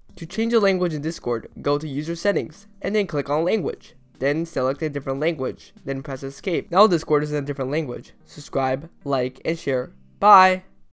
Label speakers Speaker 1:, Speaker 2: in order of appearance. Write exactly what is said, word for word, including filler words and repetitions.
Speaker 1: To change a language in Discord, go to user settings and then click on language. Then select a different language, then press escape. Now Discord is in a different language. Subscribe, like, and share. Bye!